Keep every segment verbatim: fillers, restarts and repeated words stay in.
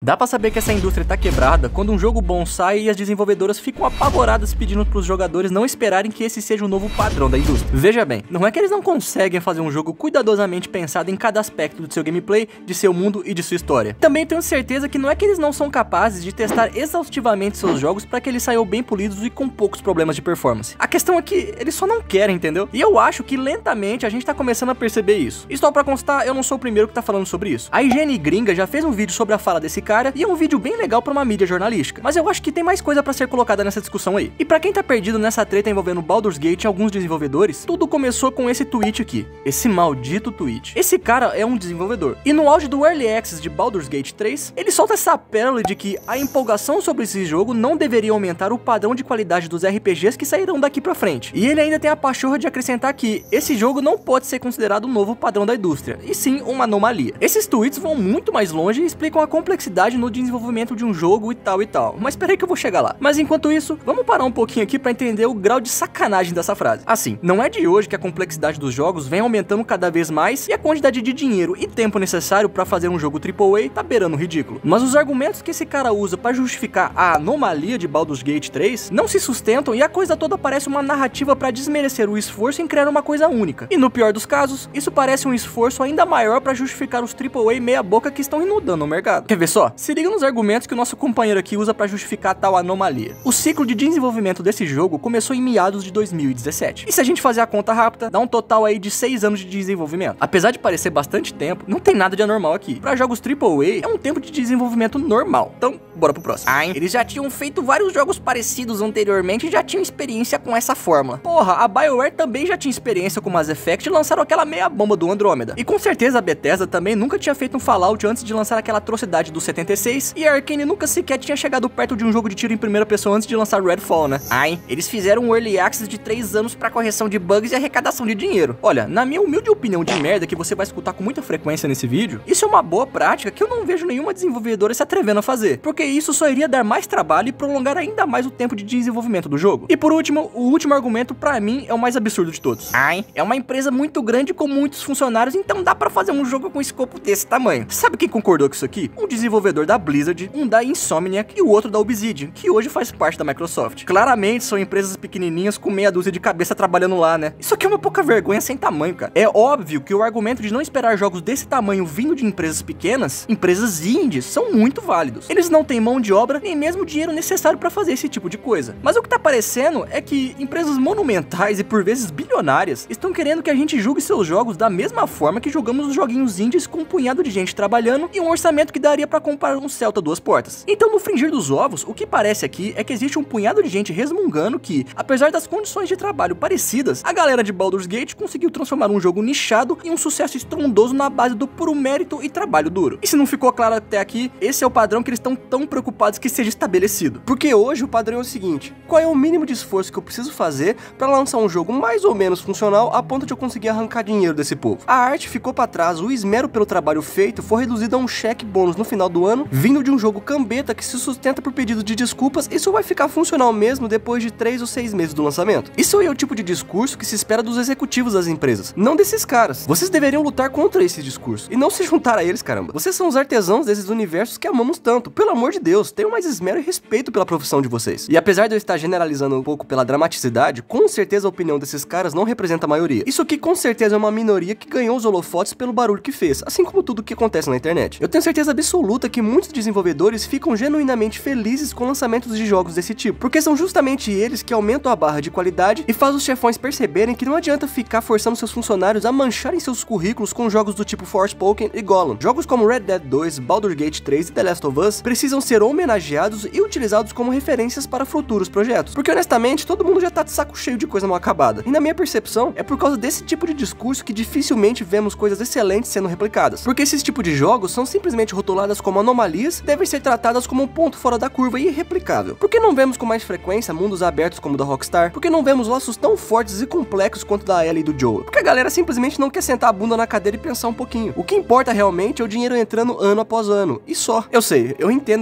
Dá pra saber que essa indústria tá quebrada quando um jogo bom sai e as desenvolvedoras ficam apavoradas pedindo pros jogadores não esperarem que esse seja o novo padrão da indústria. Veja bem, não é que eles não conseguem fazer um jogo cuidadosamente pensado em cada aspecto do seu gameplay, de seu mundo e de sua história. Também tenho certeza que não é que eles não são capazes de testar exaustivamente seus jogos para que eles saiam bem polidos e com poucos problemas de performance. A questão é que eles só não querem, entendeu? E eu acho que lentamente a gente tá começando a perceber isso. E só pra constar, eu não sou o primeiro que tá falando sobre isso. A Higiene Gringa já fez um vídeo sobre a fala desse cara e é um vídeo bem legal pra uma mídia jornalística. Mas eu acho que tem mais coisa pra ser colocada nessa discussão aí. E pra quem tá perdido nessa treta envolvendo Baldur's Gate e alguns desenvolvedores, tudo começou com esse tweet aqui. Esse maldito tweet. Esse cara é um desenvolvedor. E no auge do Early Access de Baldur's Gate três, ele solta essa pérola de que a empolgação sobre esse jogo não deveria aumentar o padrão de qualidade dos R P Gs que sairão daqui pra frente. E ele ainda tem a pachorra de acrescentar que esse jogo não pode ser considerado um novo padrão da indústria, e sim uma anomalia. Esses tweets vão muito mais longe e explicam a complexidade no desenvolvimento de um jogo e tal e tal. Mas peraí que eu vou chegar lá. Mas enquanto isso, vamos parar um pouquinho aqui pra entender o grau de sacanagem dessa frase. Assim, não é de hoje que a complexidade dos jogos vem aumentando cada vez mais e a quantidade de dinheiro e tempo necessário pra fazer um jogo triplo A tá beirando o ridículo. Mas os argumentos que esse cara usa pra justificar a anomalia de Baldur's Gate três não se sustentam e a coisa toda parece uma narrativa pra desmerecer o esforço em criar uma coisa única. E no pior dos casos, isso parece um esforço ainda maior pra justificar os triplo A meia boca que estão inundando o mercado. Quer ver só? Se liga nos argumentos que o nosso companheiro aqui usa pra justificar tal anomalia. O ciclo de desenvolvimento desse jogo começou em meados de dois mil e dezessete. E se a gente fazer a conta rápida, dá um total aí de seis anos de desenvolvimento. Apesar de parecer bastante tempo, não tem nada de anormal aqui. Pra jogos triplo A, é um tempo de desenvolvimento normal. Então, bora pro próximo. Ah, hein? Eles já tinham feito vários jogos parecidos anteriormente e já tinham experiência com essa fórmula. Porra, a BioWare também já tinha experiência com Mass Effect e lançaram aquela meia bomba do Andrômeda. E com certeza a Bethesda também nunca tinha feito um Fallout antes de lançar aquela atrocidade do setenta e seis, e a Arkane nunca sequer tinha chegado perto de um jogo de tiro em primeira pessoa antes de lançar Redfall, né? Ai, eles fizeram um Early Access de três anos pra correção de bugs e arrecadação de dinheiro. Olha, na minha humilde opinião de merda que você vai escutar com muita frequência nesse vídeo, isso é uma boa prática que eu não vejo nenhuma desenvolvedora se atrevendo a fazer, porque isso só iria dar mais trabalho e prolongar ainda mais o tempo de desenvolvimento do jogo. E por último, o último argumento pra mim é o mais absurdo de todos. Ai, é uma empresa muito grande com muitos funcionários, então dá pra fazer um jogo com escopo desse tamanho. Sabe quem concordou com isso aqui? Um desenvolvedor da Blizzard, um da Insomniac e o outro da Obsidian, que hoje faz parte da Microsoft. Claramente são empresas pequenininhas com meia dúzia de cabeça trabalhando lá, né? Isso aqui é uma pouca vergonha sem tamanho, cara. É óbvio que o argumento de não esperar jogos desse tamanho vindo de empresas pequenas, empresas indies, são muito válidos. Eles não têm mão de obra nem mesmo o dinheiro necessário pra fazer esse tipo de coisa. Mas o que tá parecendo é que empresas monumentais e por vezes bilionárias estão querendo que a gente julgue seus jogos da mesma forma que julgamos os joguinhos indies com um punhado de gente trabalhando e um orçamento que daria pra comprar um Celta duas portas. Então, no fringir dos ovos, o que parece aqui é que existe um punhado de gente resmungando que, apesar das condições de trabalho parecidas, a galera de Baldur's Gate conseguiu transformar um jogo nichado em um sucesso estrondoso na base do puro mérito e trabalho duro. E se não ficou claro até aqui, esse é o padrão que eles estão tão preocupados que seja estabelecido. Porque hoje o padrão é o seguinte: qual é o mínimo de esforço que eu preciso fazer para lançar um jogo mais ou menos funcional a ponto de eu conseguir arrancar dinheiro desse povo? A arte ficou para trás, o esmero pelo trabalho feito foi reduzido a um cheque bônus no final do ano, vindo de um jogo cambeta que se sustenta por pedido de desculpas. Isso vai ficar funcional mesmo depois de três ou seis meses do lançamento. Isso aí é o tipo de discurso que se espera dos executivos das empresas, não desses caras. Vocês deveriam lutar contra esse discurso e não se juntar a eles, caramba. Vocês são os artesãos desses universos que amamos tanto. Pelo amor de Deus, tenham mais esmero e respeito pela profissão de vocês. E apesar de eu estar generalizando um pouco pela dramaticidade, com certeza a opinião desses caras não representa a maioria. Isso aqui com certeza é uma minoria que ganhou os holofotes pelo barulho que fez, assim como tudo que acontece na internet. Eu tenho certeza absoluta que muitos desenvolvedores ficam genuinamente felizes com lançamentos de jogos desse tipo, porque são justamente eles que aumentam a barra de qualidade e fazem os chefões perceberem que não adianta ficar forçando seus funcionários a mancharem seus currículos com jogos do tipo Forspoken e Gollum. Jogos como Red Dead dois, Baldur's Gate três e The Last of Us precisam ser homenageados e utilizados como referências para futuros projetos, porque honestamente todo mundo já tá de saco cheio de coisa mal acabada. E na minha percepção, é por causa desse tipo de discurso que dificilmente vemos coisas excelentes sendo replicadas, porque esses tipos de jogos são simplesmente rotuladas como anomalias, devem ser tratadas como um ponto fora da curva e irreplicável. Por que não vemos com mais frequência mundos abertos como o da Rockstar? Por que não vemos laços tão fortes e complexos quanto da Ellie e do Joel? Porque a galera simplesmente não quer sentar a bunda na cadeira e pensar um pouquinho. O que importa realmente é o dinheiro entrando ano após ano, e só. Eu sei, eu entendo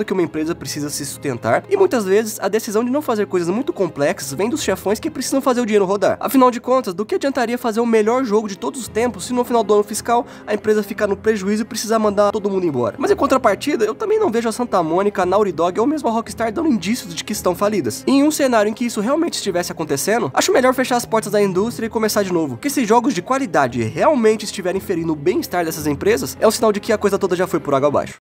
que uma empresa precisa se sustentar, e muitas vezes a decisão de não fazer coisas muito complexas vem dos chefões que precisam fazer o dinheiro rodar. Afinal de contas, do que adiantaria fazer o melhor jogo de todos os tempos se no final do ano fiscal a empresa ficar no prejuízo e precisar mandar todo mundo embora? Mas em contrapartida, eu também não vejo a Santa Mônica, a Naughty Dog ou mesmo a Rockstar dando indícios de que estão falidas. E em um cenário em que isso realmente estivesse acontecendo, acho melhor fechar as portas da indústria e começar de novo. Porque se jogos de qualidade realmente estiverem ferindo o bem-estar dessas empresas, é um sinal de que a coisa toda já foi por água abaixo.